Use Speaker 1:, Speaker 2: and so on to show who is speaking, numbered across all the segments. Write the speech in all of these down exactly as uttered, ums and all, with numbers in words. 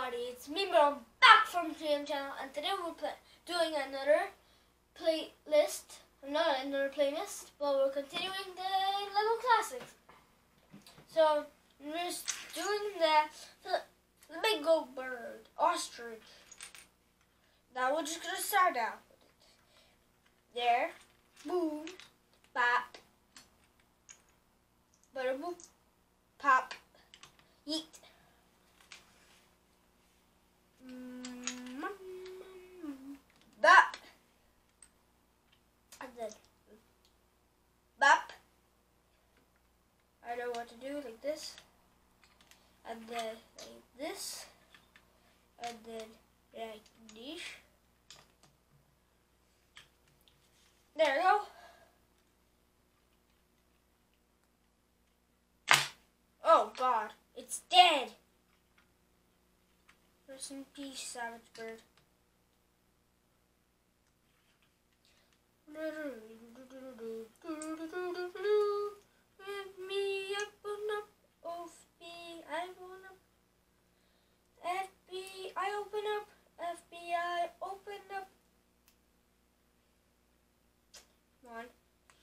Speaker 1: everybody, it's me, but I'm back from T M channel, and today we're play doing another playlist, not another playlist, but we're continuing the Lego Classics. So we're just doing the the, the big gold bird, ostrich. Now we're just gonna start out with it. There, boom, bop, butter boom, pop, yeet. Bop, and then bop. I know what to do, like this, and then like this, and then like this. There we go. Oh God, it's dead. Rest in peace, savage bird. Let me open up, F B I open up, F B I open up, F B I open up. Come on,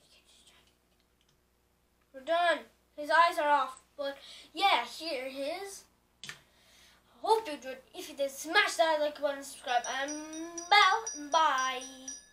Speaker 1: we're done. His eyes are off, but yeah, here he is. Hope you enjoyed. If you did, smash that like button, subscribe, and bell. Bye.